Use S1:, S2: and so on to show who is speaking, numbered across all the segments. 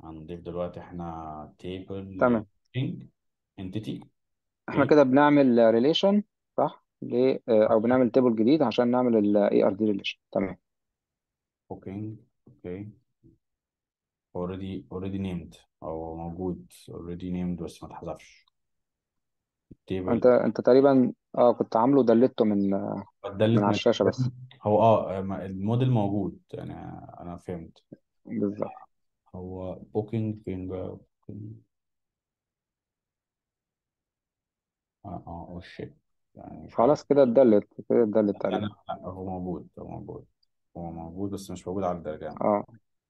S1: هنضيف دلوقتي احنا تيبل
S2: تمام.
S1: للبوكينج انتيتي.
S2: احنا
S1: اوكي.
S2: كده بنعمل ريليشن، صح؟ ليه او بنعمل تيبل جديد عشان نعمل الاي ار دي ريليشن. تمام.
S1: بوكينج. اوكي. already named او موجود already named بس ما اتحذفش
S2: انت
S1: التيبل.
S2: انت تقريبا كنت عامله دلته من
S1: دلت
S2: على
S1: من
S2: الشاشة بس.
S1: هو الموديل موجود يعني. انا فهمت.
S2: بالظبط.
S1: هو بوكينج فين بقى؟ booking. شيت يعني مش عارف.
S2: خلاص كده اتدلت
S1: لا
S2: تقريبا.
S1: لا لا، هو موجود بس مش موجود على الدرجة.
S2: اه.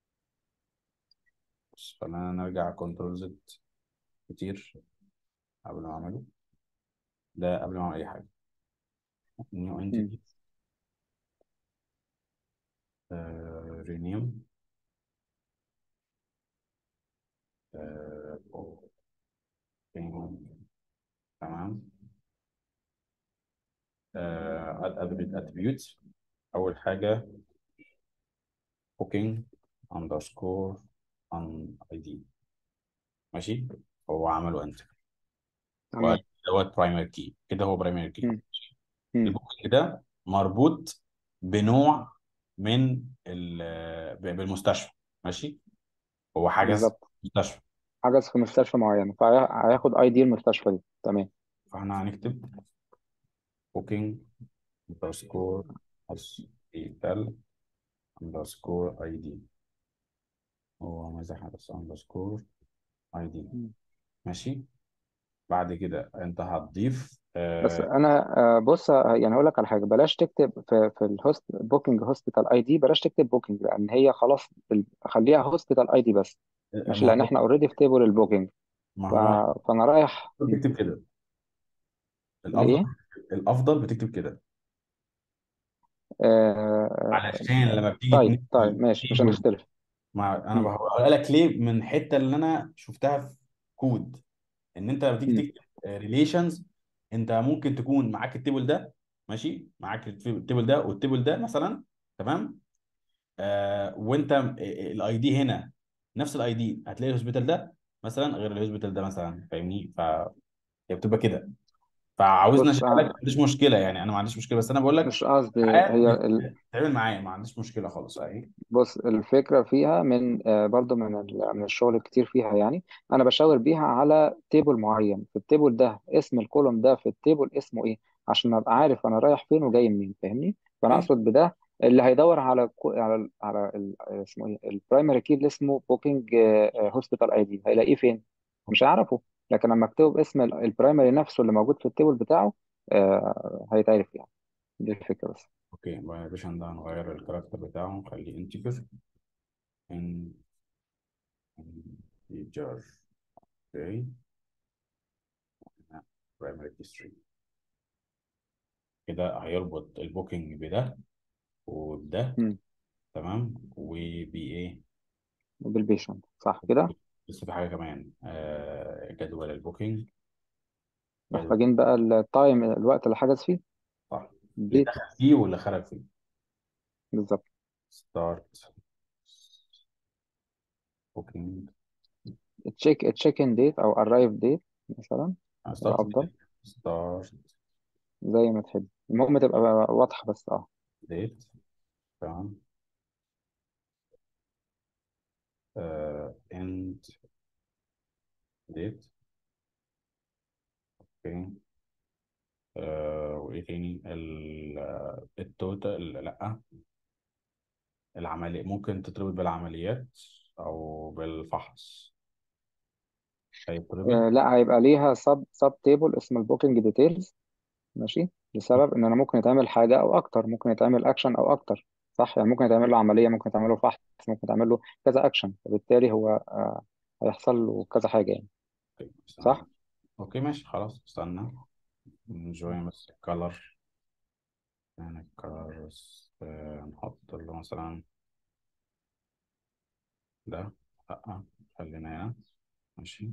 S1: بس خلينا نرجع كنترول زد كتير قبل ما اعمله. ده قبل ما اعمل اي حاجة. نيو
S2: مم.
S1: انتيتي. رينيم. تمام. اد اتريبيوت. اول حاجة بوكينج اندرسكور ان اي دي. ماشي. هو عمله انت.
S2: تمام.
S1: دوت برايمري كي كده، هو برايمري كي.
S2: مم. مم.
S1: البوكينج ده مربوط بنوع من بالمستشفى. ماشي. هو حجز
S2: بالظبط.
S1: مستشفى.
S2: حجز في مستشفى معينة فهياخد اي دي المستشفى دي. تمام.
S1: فاحنا هنكتب بوكينج اندرسكور هوسبيتال اندرسكور اي دي. هو مزح بس اندرسكور اي دي.
S2: مم.
S1: ماشي. بعد كده انت هتضيف
S2: بس انا بص، يعني هقول لك على حاجه. بلاش تكتب في الهوست بوكينج هوسبيتال اي دي. بلاش تكتب بوكينج لان هي خلاص خليها هوسبيتال اي دي بس. ماشي،
S1: ما
S2: لان
S1: هو
S2: احنا اوريدي في تيبل البوكينج.
S1: ما
S2: ف...
S1: هو
S2: فانا رايح
S1: بتكتب كده الافضل.
S2: الايه.
S1: الافضل بتكتب كده علشان لما بتيجي
S2: طيب
S1: تنقي
S2: ماشي، مش
S1: تيبل.
S2: هنختلف.
S1: انا
S2: مم.
S1: بقول لك ليه من الحته اللي انا شفتها في كود. ان انت لما تيجي
S2: مم.
S1: تكتب ريليشنز، انت ممكن تكون معاك التيبل ده. ماشي. معاك التيبل ده والتيبل ده مثلا. تمام. وانت الاي دي هنا نفس الاي دي هتلاقي الهوسبيتال ده مثلا غير الهوسبيتال ده مثلا، فاهمني؟ فهي بتبقى كده. فعاوزنا
S2: بص،
S1: اشيلها لك، ما عنديش مشكله يعني، انا ما عنديش مشكله، بس انا بقول لك
S2: مش قصدي.
S1: ساعات
S2: هي
S1: بتتعمل معايا، ما عنديش مشكله خالص اهي.
S2: بص، الفكرة فيها من برضو من الشغل الكتير فيها يعني. أنا بشاور بيها على تيبل معين. في التيبل ده اسم الكولوم ده في التيبل اسمه إيه، عشان أبقى عارف أنا رايح فين وجاي منين. فاهمني؟ فأنا
S1: اوكي.
S2: أقصد بده اللي هيدور على اسمه إيه، البرايمري كي اللي اسمه بوكينج هوسبيتال أي دي، هيلاقيه فين؟ مش هيعرفه. لكن لما أكتب اسم البرايمري نفسه اللي موجود في التيبل بتاعه هيتعرف يعني. دي الفكرة بس.
S1: اوكي بقى يا باشا، ده هنغير الكاركتر بتاعه نخليه انتجر. ان انتجر. اوكي. برايمري كي 3. كده هيربط البوكينج بده وبده.
S2: مم.
S1: تمام. وبايه؟
S2: بالبيشنت، صح كده.
S1: لسه في حاجه كمان، جدول البوكينج. جدول.
S2: محتاجين بقى التايم، الوقت اللي حجز فيه.
S1: صح. اللي
S2: الديت.
S1: دخل فيه واللي خرج فيه.
S2: بالظبط.
S1: ستارت بوكينج.
S2: تشيك ان ديت او ارايف ديت مثلا.
S1: ستارت
S2: افضل.
S1: ستارت
S2: زي ما تحب، المهم تبقى واضحه بس. اه.
S1: ديت. تمام. اند ديت. اوكي. وايه تاني التوتال؟ لا، العملية ممكن تتربط بالعمليات او بالفحص. هيتربط.
S2: لا، هيبقى ليها سب تيبل اسمه البوكينج ديتيلز. ماشي. لسبب ان انا ممكن يتعمل حاجه او اكتر، ممكن يتعمل اكشن او اكتر. صح، يعني ممكن يتعمل له عمليه، ممكن يتعمل له فحص، ممكن يتعمل له كذا اكشن. فبالتالي هو هيحصل له كذا حاجه يعني.
S1: اوكي استنى.
S2: صح.
S1: اوكي ماشي خلاص استنى. نجوين بس الكالر. يعني الكالر بس نحط له مثلا ده. لا، خلينا هنا. ماشي.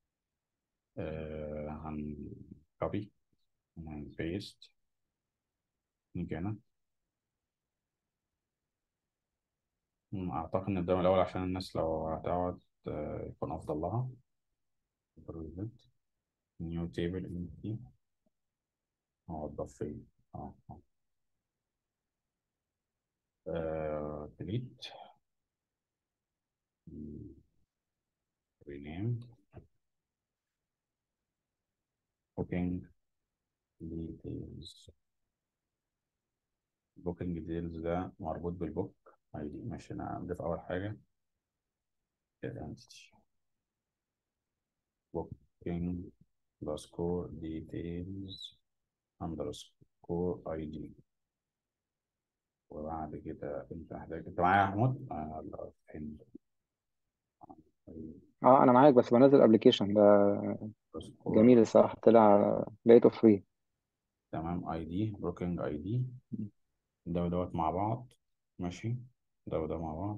S1: هن كوبي. هن بيست. نيجي هنا. اعتقد ان ده من الاول عشان الناس لو هتقعد يكون افضل لها. نيو تيبل انتي اوضف فين. ديليت رينيم بوكينج ديتيلز. بوكينج ديتيلز ده مربوط بالبوك اي دي. ماشي، انا هنضيف اول حاجه identity booking underscore details underscore ID. وبعد كده انت محتاج، انت معايا يا محمود؟ لا، فين؟
S2: اه انا معاك، بس بنزل ابلكيشن ده
S1: underscore.
S2: جميل الصراحه، طلع لقيته فري.
S1: تمام، اي دي بوكينج اي دي. ده ودوت مع بعض. ماشي، ده وده مع بعض.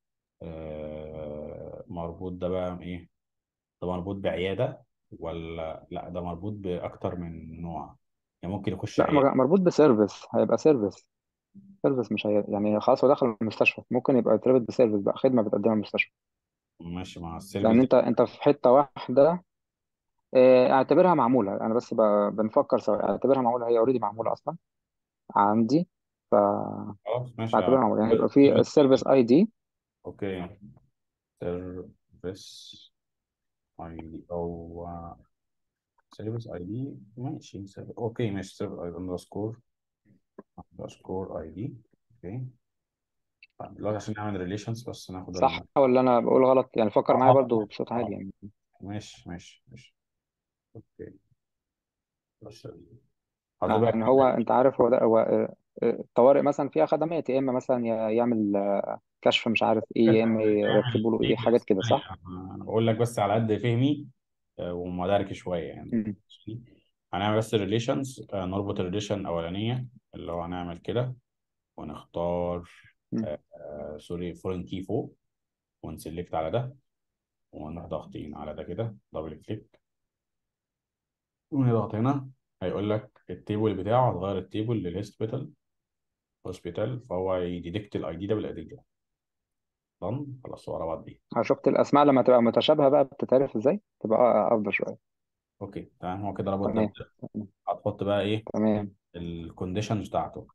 S1: مربوط ده بقى ايه؟ ده مربوط بعيادة ولا لا؟ ده مربوط بأكتر من نوع، يعني ممكن يخش
S2: لا
S1: عيادة.
S2: مربوط بسيرفيس، هيبقى سيرفيس. سيرفيس مش هي يعني خلاص هو دخل المستشفى، ممكن يبقى يتربط بسيرفيس بقى، خدمه بتقدمها المستشفى.
S1: ماشي مع السيرفيس
S2: لان
S1: ده.
S2: انت في حته واحده. اعتبرها معموله، انا بس بنفكر سوا، اعتبرها معموله، هي اوريدي معموله اصلا عندي. فاعتبرها
S1: خلاص ماشي.
S2: معموله، يعني يبقى في
S1: سيرفيس.
S2: السيرفيس اي دي.
S1: اوكي، سيرفيس اي دي او سيرفيس اي دي. ماشي اوكي ماشي، سيرفيس اي اندرسكور اي دي. اوكي. طيب دلوقتي عشان نعمل ريليشنز بس ناخد
S2: صح ولا انا بقول غلط؟ يعني فكر معايا برضو
S1: اه
S2: بصوت عالي يعني.
S1: ماشي ماشي ماشي. اوكي. بس حضرتك
S2: يعني
S1: بقى.
S2: هو انت عارف هو ده هو الطوارئ مثلا فيها خدمات، يا اما مثلا يعمل كشف مش عارف ايه، يا اما
S1: تعمل
S2: يركبوا له ايه
S1: ايه
S2: حاجات
S1: بس؟
S2: كده، صح؟
S1: انا بقول لك بس على قد فهمي ومدارك شويه يعني.
S2: مم.
S1: هنعمل بس الريليشنز، نربط الريليشن الاولانيه اللي هو هنعمل كده، ونختار
S2: مم.
S1: سوري فورين كي فوق، ونسلكت على ده، ونروح ضاغطين على ده كده دبل كليك، ونضغط هنا. هيقول لك التيبل بتاعه، هتغير التيبل هوسبيتال، فهو يديتكت الاي دي ده بالاي دي ده. ضن خلاص ورا بعض دي.
S2: شفت الاسماء لما تبقى متشابهه بقى بتتعرف ازاي، تبقى افضل شويه.
S1: اوكي تمام، هو كده ربط ده
S2: تمام.
S1: بده. هتحط بقى ايه
S2: تمام.
S1: الكونديشنز بتاعته.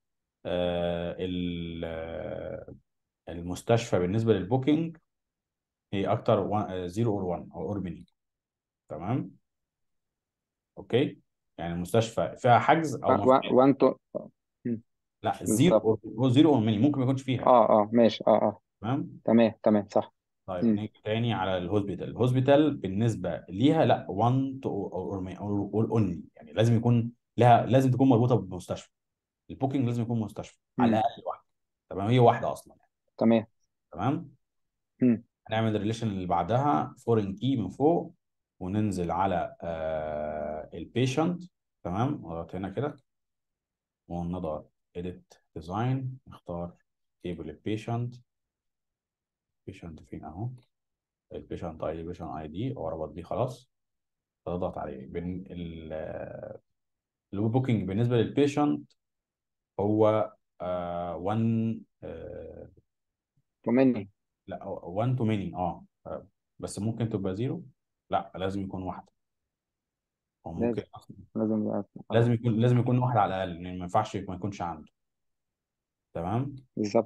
S1: المستشفى بالنسبه للبوكينج هي اكتر 0 اور 1 او اور ميني. تمام. اوكي، يعني المستشفى فيها حجز او ما فيها.
S2: وان تو.
S1: لا،
S2: بالظبط.
S1: 0 هو 0 اور ميني، ممكن ما يكونش فيها.
S2: اه ماشي اه.
S1: تمام.
S2: تمام تمام صح.
S1: طيب
S2: مم.
S1: نيجي تاني على الهوسبيتال بالنسبه ليها لا 1 تو اور اونلي، يعني لازم يكون لها، لازم تكون مربوطه بمستشفى. البوكينج لازم يكون مستشفى على
S2: مم.
S1: الاقل واحده. تمام، هي واحده اصلا يعني.
S2: تمام.
S1: تمام.
S2: مم.
S1: هنعمل الريليشن اللي بعدها فورين كي من فوق، وننزل على البيشنت. تمام، نضغط هنا كده، ونضغط edit design، نختار تيبل البيشنت. بيشنت فين اهو؟ البيشنت اي دي، بيشنت اي دي وربط دي خلاص. تضغط عليه البوكينج بالنسبه للبيشنت هو 1
S2: ومني.
S1: لا 1 تو ميني بس ممكن تبقى زيرو. لا لازم يكون واحده، او ممكن
S2: لازم. لازم يبقى
S1: لازم يكون واحد على الاقل، لان ما ينفعش ما يكونش عنده. تمام.
S2: بالظبط.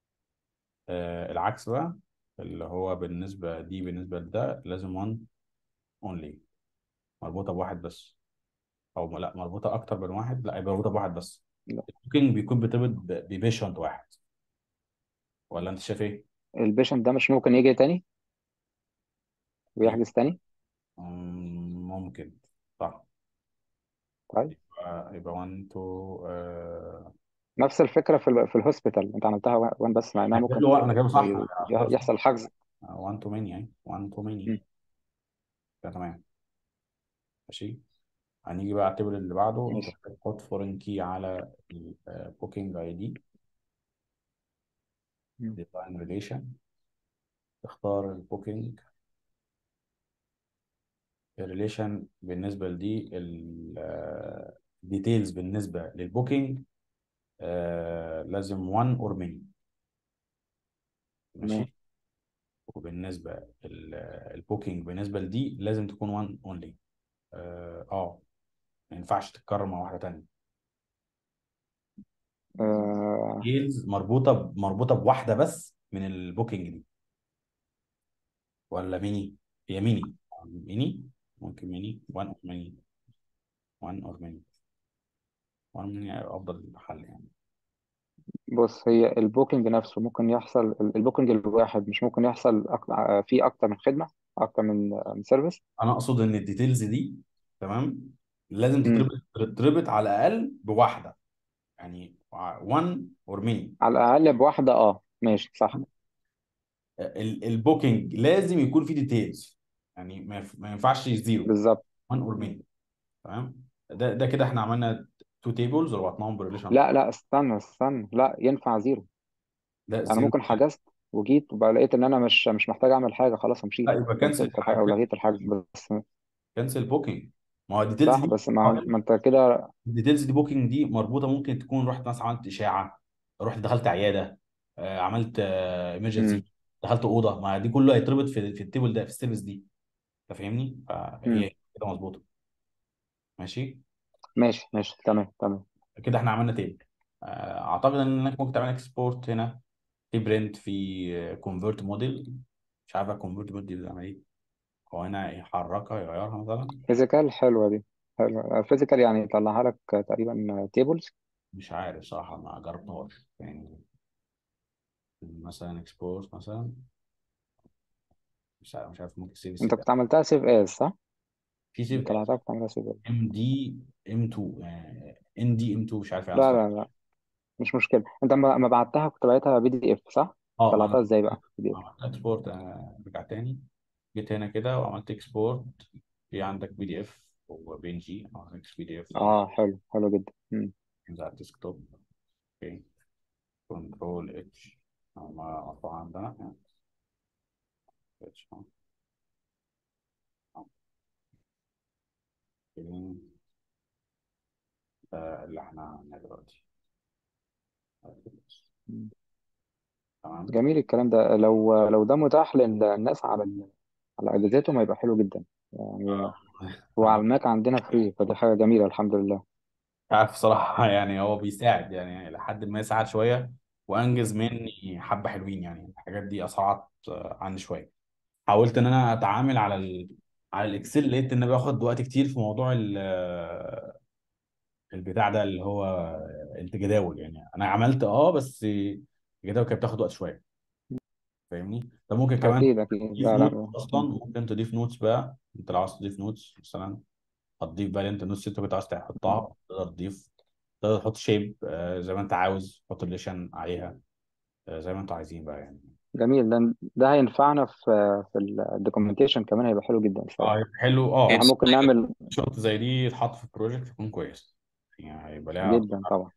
S1: العكس بقى، اللي هو بالنسبه لده لازم 1 اونلي، مربوطه بواحد بس. او لا، مربوطه اكتر من واحد، لا يبقى مربوطه بواحد بس.
S2: لا.
S1: البوكينج بيكون بيرتبط ببيشنت واحد، ولا انت شايف ايه؟
S2: البيشنت ده مش ممكن يجي تاني ويحجز تاني؟
S1: ممكن. صح.
S2: طيب.
S1: يبقى 1 تو
S2: نفس الفكره في الهوسبيتال، انت عملتها وان بس، مع انها ممكن
S1: انا كده صح، اختار صح.
S2: يحصل حجز.
S1: 1 تو ماني يعني 1 تو ماني.
S2: مم.
S1: تمام. ماشي. هنيجي بقى على التيبل اللي بعده. انت
S2: ماشي.
S1: بتحط فورين كي على البوكينج اي دي،
S2: مم.
S1: ديفاين ريليشن، تختار البوكينج الريليشن بالنسبه لدي الديتيلز بالنسبه للبوكينج لازم 1 اور ماني.
S2: تمام.
S1: ماشي. وبالنسبه البوكينج بالنسبه لدي لازم تكون وان اونلي. ما ينفعش تتكرر مع واحده تانيه.
S2: آه
S1: ديتيلز مربوطه بواحده بس من البوكينج دي، ولا ميني؟ هي ميني. ميني. ممكن ميني، وان اور ميني. وان اور ميني. وان ميني افضل حل يعني.
S2: بص، هي البوكينج نفسه ممكن يحصل، البوكينج الواحد مش ممكن يحصل فيه اكتر من خدمه، اكتر من سيرفيس.
S1: انا اقصد ان الديتيلز دي، تمام، لازم
S2: امم
S1: تتربط على الاقل بواحده، يعني وان اور ميني.
S2: على الاقل بواحده، ماشي صح.
S1: البوكينج لازم يكون فيه ديتيلز، يعني ما ينفعش زيرو.
S2: بالظبط.
S1: وان اور ميني. تمام. ده كده احنا عملنا تو تيبلز وربطناهم بريليشن.
S2: لا لا، استنى استنى، لا ينفع زيرو.
S1: ده
S2: انا
S1: زيرو.
S2: ممكن حجزت وجيت وبقى لقيت ان انا مش محتاج اعمل حاجه، خلاص
S1: لا،
S2: مشيت
S1: يبقى كنسل
S2: كنسلت الحاجه او لغيت الحجز بس.
S1: كنسل بوكينج. ما هو الديتيلز
S2: صح،
S1: دي،
S2: بس ما انت كده.
S1: الديتيلز دي بوكينج دي مربوطه، ممكن تكون رحت مثلا عملت اشاعه، رحت دخلت عياده، عملت
S2: امم
S1: ايمرجنسي، دخلت اوضه، ما دي كله هيتربط في التيبل ده، في السيرفيس دي. انت فاهمني؟
S2: امم
S1: فهي كده مظبوطه. ماشي.
S2: ماشي ماشي، تمام تمام.
S1: كده احنا عملنا تيبل. اعتقد انك ممكن تعمل اكسبورت هنا، في برنت، في كونفرت موديل. مش عارف الكونفرت موديل دي بتعمل ايه. هو هنا يحركها يغيرها مثلا.
S2: فيزيكال حلوه دي، حلوه فيزيكال، يعني يطلعها لك تقريبا تيبلز.
S1: مش عارف صراحه، ما جربتهاش يعني. مثلا اكسبورت مثلا. مش عارف ممكن سيف
S2: انت
S1: سيف.
S2: كنت عملتها سيف از صح؟
S1: في سيف
S2: طلعتها
S1: اس.
S2: كنت عاملها سيف از.
S1: ام دي ام 2. ان دي ام 2 مش عارف ايه
S2: لا
S1: اصلا.
S2: لا لا، مش مشكله. انت ما بعتها كنت بعتها بي دي اف صح؟
S1: اه، ما انا
S2: طلعتها ازاي بقى بي دي اف؟
S1: عملت اكسبورت. رجع تاني، جيت هنا كده وعملت اكسبورت. في عندك بي دي اف وبي ان جي. اكس بي دي اف.
S2: اه حلو، حلو جدا.
S1: انزل على الديسكتوب. اوكي. كنترول اتش. ما مرفوع عندنا يعني. اتش. ده اللي احنا عملناه دلوقتي.
S2: مم.
S1: تمام.
S2: جميل الكلام ده. لو ده متاح للناس على اجهزتهم هيبقى حلو جدا يعني. هو على
S1: تمام.
S2: الماك عندنا فري، فدي حاجه جميله الحمد لله.
S1: عارف صراحة يعني هو بيساعد يعني لحد ما يساعد شوية، وأنجز مني حبة حلوين يعني. الحاجات دي أسرعت عني شوية. حاولت إن أنا أتعامل على الإكسل، لقيت إن باخد وقت كتير في موضوع البتاع ده اللي هو الجداول. يعني أنا عملت بس الجداول كانت بتاخد وقت شوية. فاهمني؟ طب ممكن كمان
S2: اكيد اكيد،
S1: تضيف
S2: لا لا.
S1: نوتس. أصلا ممكن تضيف نوتس بقى. أنت لو عايز تضيف نوتس مثلا، هتضيف بقى اللي انت النوتس اللي انت كنت عايز تحطها، تقدر تضيف. تقدر تحط شيب زي ما انت عاوز، تحط ريليشن عليها زي ما انتوا عايزين بقى يعني.
S2: جميل. ده هينفعنا في الدوكيومنتيشن كمان، هيبقى حلو جدا
S1: اه،
S2: الصراحه.
S1: يبقى حلو.
S2: يعني إحنا ممكن نعمل.
S1: شوت زي دي يتحط في البروجكت يكون كويس، يعني هيبقى ليها.
S2: جدا طبعا.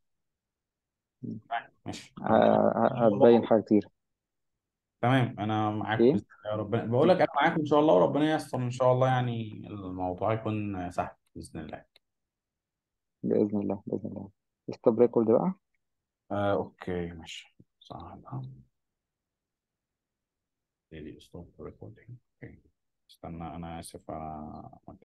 S1: ماشي، انا ان شاء
S2: هتبين
S1: الله.
S2: حاجه كتير.
S1: تمام، انا معاك
S2: ايه،
S1: باذن الله. ربنا بقول لك انا معاك ان شاء الله، وربنا ييسر ان شاء الله، يعني الموضوع يكون سهل باذن الله.
S2: باذن الله باذن الله. ستوب ريكورد بقى.
S1: اوكي ماشي. صح. ديلي ستوب ريكوردينج. اوكي. استنى، انا اسف، انا